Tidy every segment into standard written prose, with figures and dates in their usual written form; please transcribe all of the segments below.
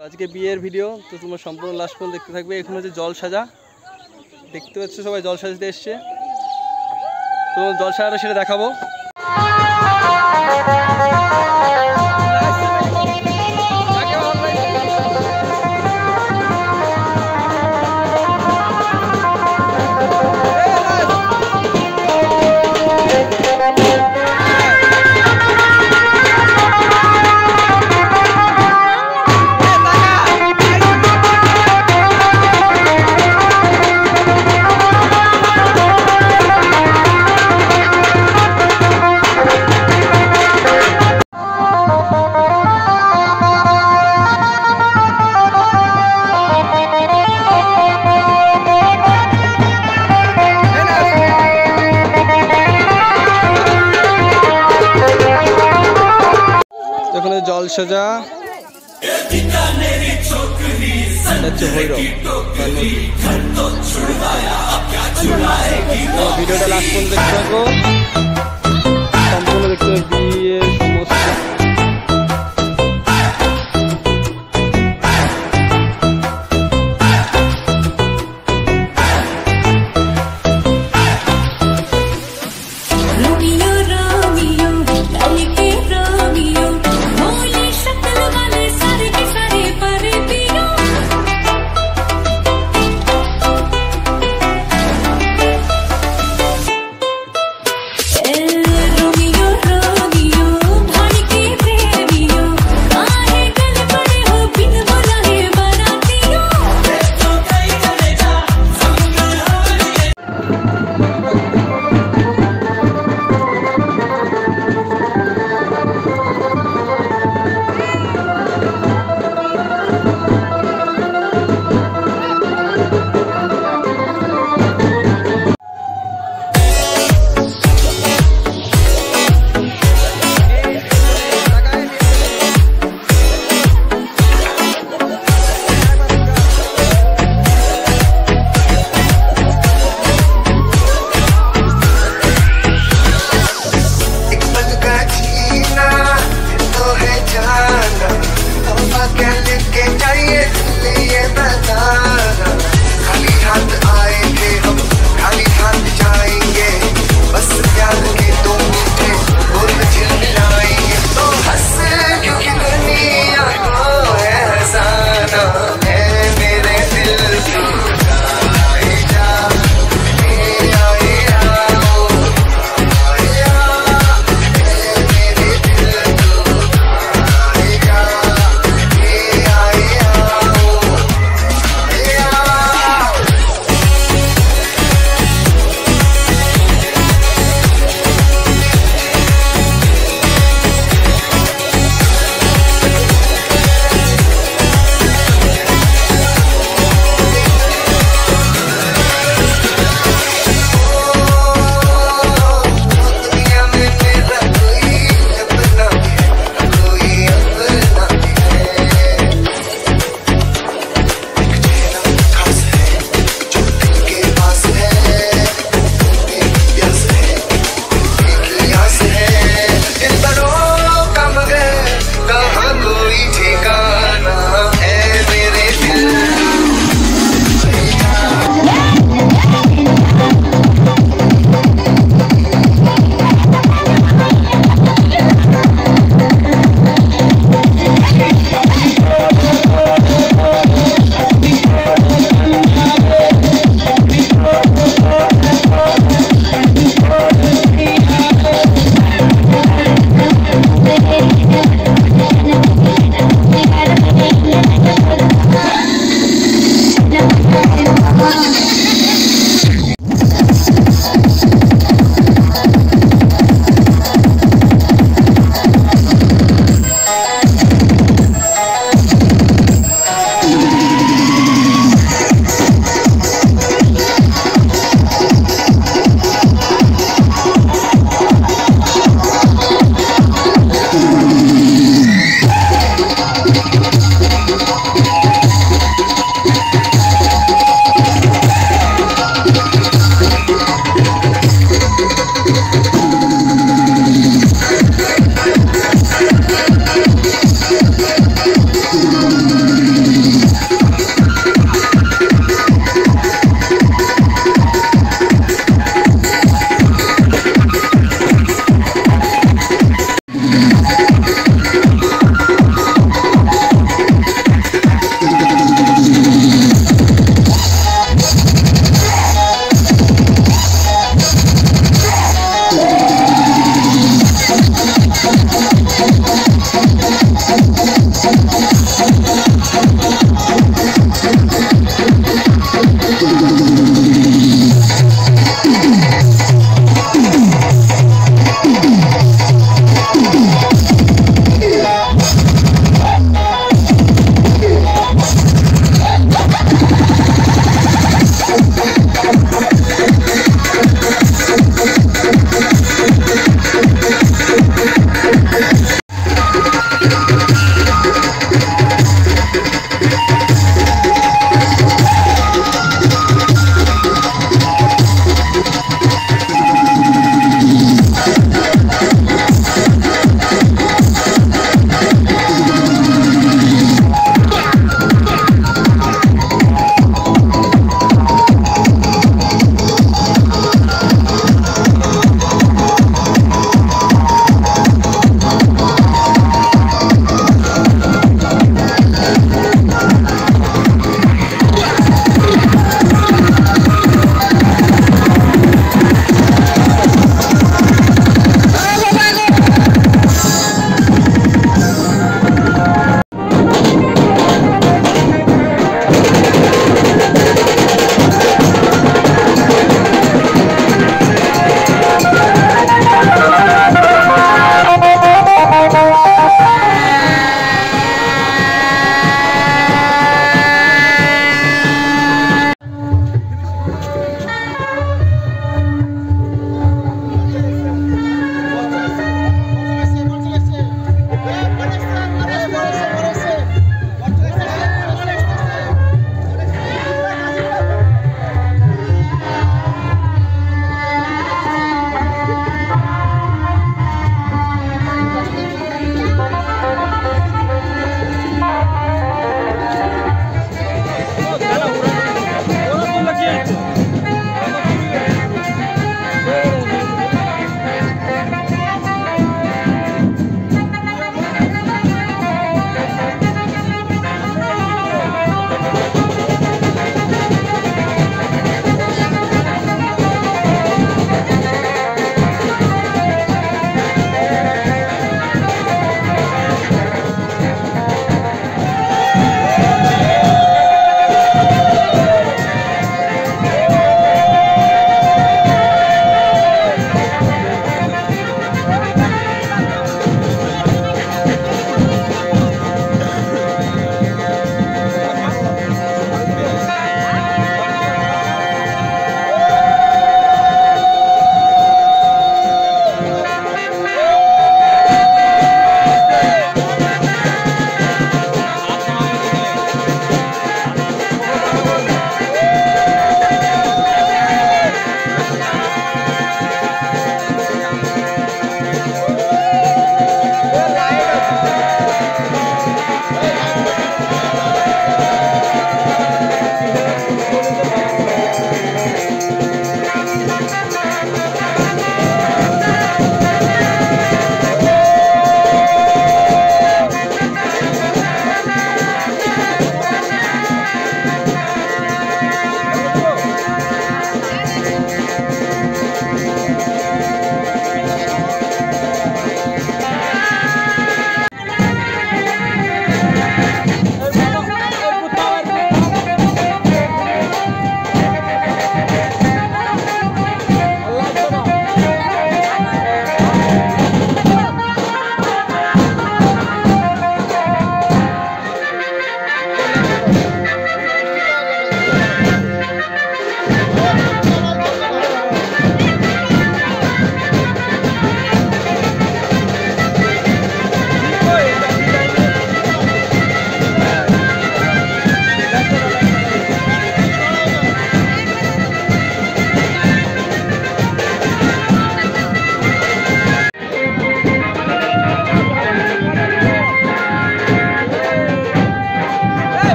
আজকে বিয়ের ভিডিও, তো তোমরা সম্পূর্ণ লাস্ট পর্যন্ত দেখতে থাকবে। এখানে হচ্ছে জল সাজা, দেখতে পাচ্ছ সবাই জল সাজতে এসছে। তো জল সাজাটা সেটা দেখাবো। জল সাজা ভিডিওটা লাস্ট পর্যন্ত দেখতে থাকো, সম্পূর্ণ দেখতে বিয়ে সমস্ত।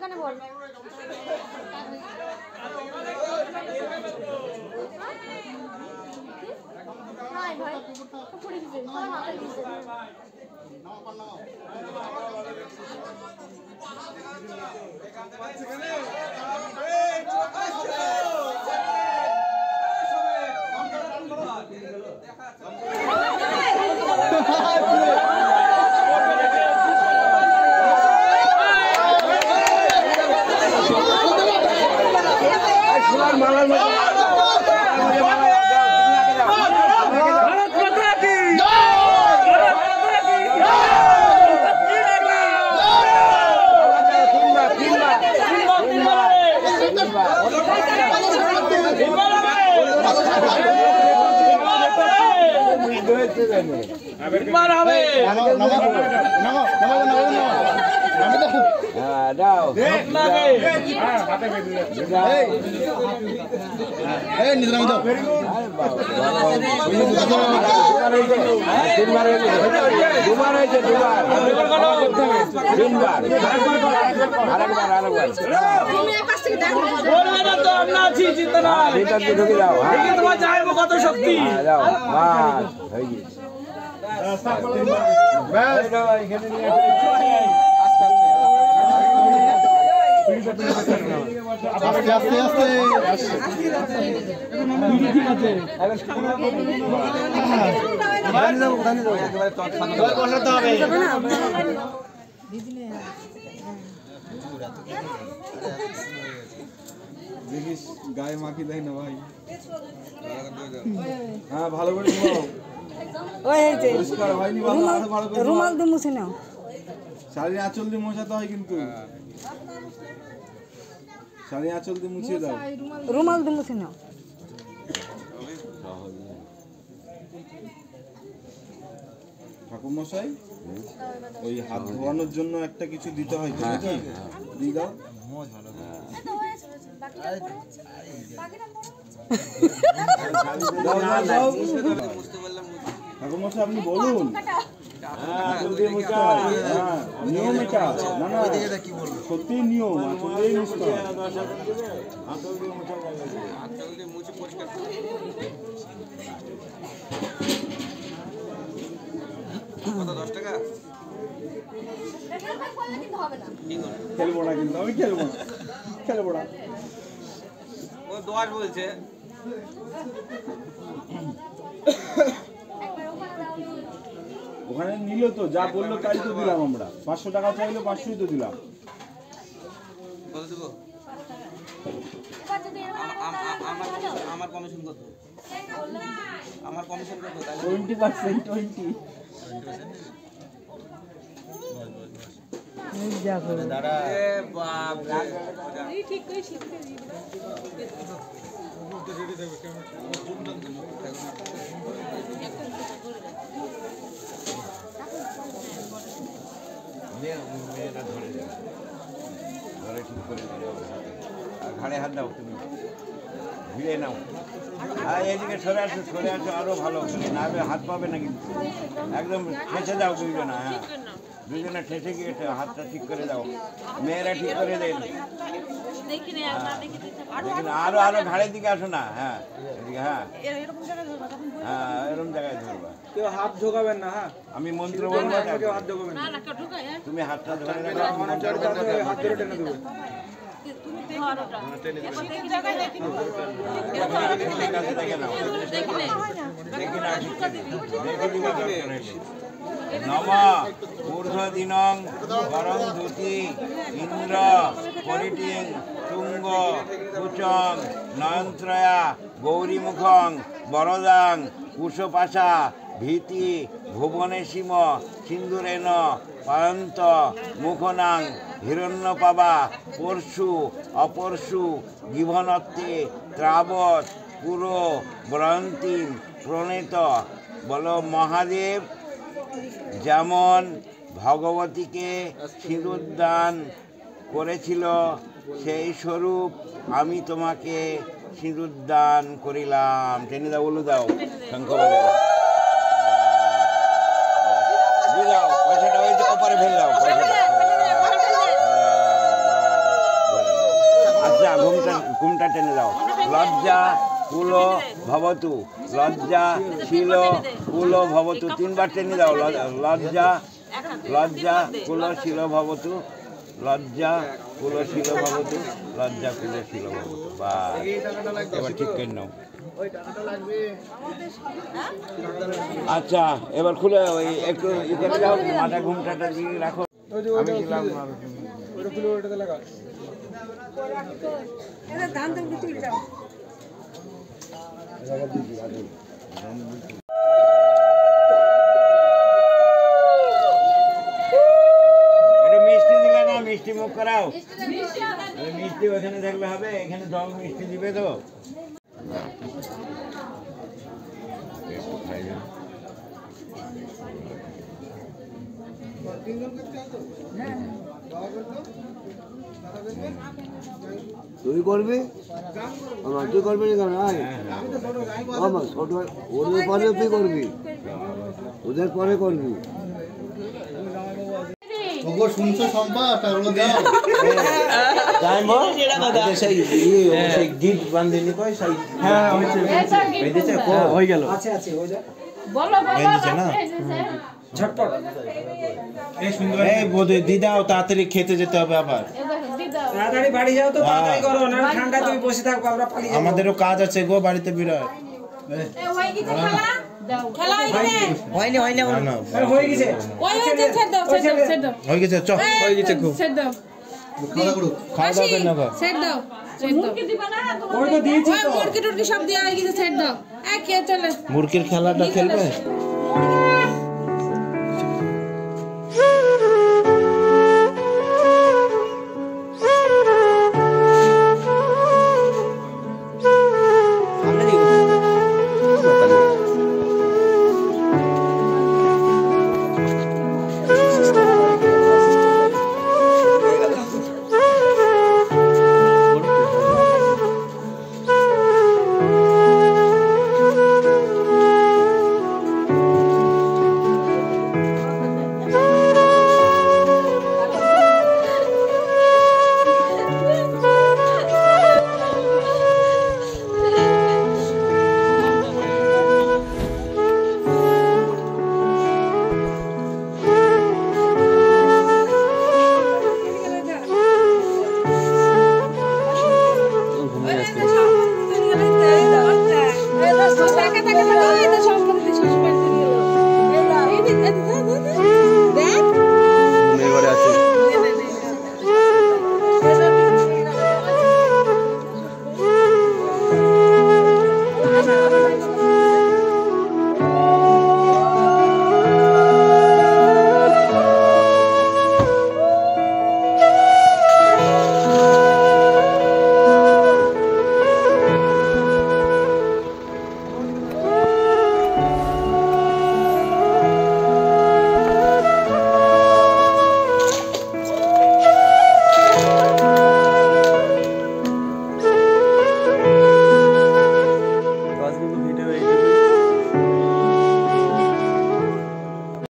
এখানে বল নাই ভাই পড়ে গেছে আমার মাথায় গেছে কত শক্তি দেখিস গায়ে মাখি দেয় না ভাই হ্যাঁ ভালো করে পরিষ্কার হয়নি রুমাল দিয়ে মুছে নাও শাড়ি আঁচল দিয়ে মোছাতে হয় কিন্তু শাড়ি আঁচল দিয়ে মুছিয়ে দাও রুমাল দিয়ে মুছে নাও ঠাকুর মশাই ওই হাত ধোয়ানোর জন্য একটা কিছু দিতে হয় তো নাকি দিয়ে দাও ঠাকুর মশাই আপনি বলুন নিয়ম এটা না না সত্যি নিয়ম আঁচল দিয়ে মুছতে হয় আঁচল দিয়ে মোছা খেলবো না কিন্তু আমি খেলবো না ও দোয়ার বলছে ওখানে নিল তো যা বললো তাই তো দিলাম আমরা 500 টাকা চাইলো 500ই তো দিলাম কত দেবো আমার কমিশন কত আমার কমিশন কত 20% 20 দাঁড়া এ বাপ রে ঠিক করে শিখতে ঘাড়ে হাত দাও তুমি ভিড়ে নাও আর এদিকে সরে আসো আরো ভালো না হাত পাবে না কিন্তু একদম ঠেসে দাও দুইজনা হ্যাঁ দুইজনে ঠেসে গিয়ে হাতটা ঠিক করে দাও মেয়েরা ঠিক করে দেন দেখি আরো ঘাড়ের দিকে আসো না হ্যাঁ এদিকে হ্যাঁ হ্যাঁ এরকম জায়গায় ধরবা কেউ হাত ঢোকাবেন না হ্যাঁ আমি মন্ত্র বলবো কেউ হাত ঢোকাবেন না তুমি হাতটা ধরে হাত ধরে টেনে দেবো নম ঊর্ধ্বদিনং গরং দ্যুতি ইন্দ্র পরিটিং তুঙ্গ কুচং নয়নত্রয়া গৌরীমুখং বরদাং কুশপাশা ভীতি ভুবনেশিম সিন্দুরেন পায়ন্ত মুখনাং হিরণ্যপাবা পরশু অপরশু গিভনত্তে ত্রাবত পুরো ব্রন্তিম প্রণীত বল মহাদেব যেমন ভগবতীকে সিঁদুর দান করেছিল সেই স্বরূপ আমি তোমাকে সিঁদুর দান করিলাম। টেনে দাও বলে দাও শঙ্খ বাজাও পয়সাটা ওই অপারে ফেলে দাও পয়সাটা ঘুমটা টেনে দাও। লজ্জা কুলো ভবতু, লজ্জা শিল কুলো ভবতু, 3 বার টেনে দাও। লজ্জা লজ্জা কুলো শিল ভবতু, লজ্জা কুলো শিল ভবতু, লজ্জা কুলো শিল ভবতু। বা এবার ঠিক করে নাও। আচ্ছা এবার খুলে ওই একটু ই করে দাও, মাথা ঘুমটাটা দিয়ে রাখো। আমি দিলাম ধান তো তুলে যাও। একটু মিষ্টি দিলে না, মিষ্টি মুখ করাও। মিষ্টি ওখানে থাকলে হবে, এখানে জল মিষ্টি দিবে তো। তুই করবি আমার, তুই করবি না কেন? আমার ছোট ওদের পরে তুই করবি, ওদের পরে করবি। ওগো শুনছো সম্পাটা ওগুলো দাও যাইবো সেই সেই গিফট বান্ধিনি কই সেই হ্যাঁ বেঁধেছে কো হয়ে গেল। বলো বেঁধেছে না? ঝটপট এই বোধে দিদাও, তাড়াতাড়ি খেতে যেতে হবে আবার। তাড়াতাড়ি বাড়ি যাও তো, তাড়াতাড়ি করো না ঠান্ডা তুমি বসে থাকো, আমরা পালিয়ে যাবো। আমাদেরও কাজ আছে গো বাড়িতে বিরাট। হয়নি হয়নি না না হয়ে গেছে। হয়ে গেছে, চ হয়ে গেছে খুব। খাওয়া দাওয়া করে নেবো। ওই তো দিয়েছি তো। মুরগির খেলাটা খেলবে।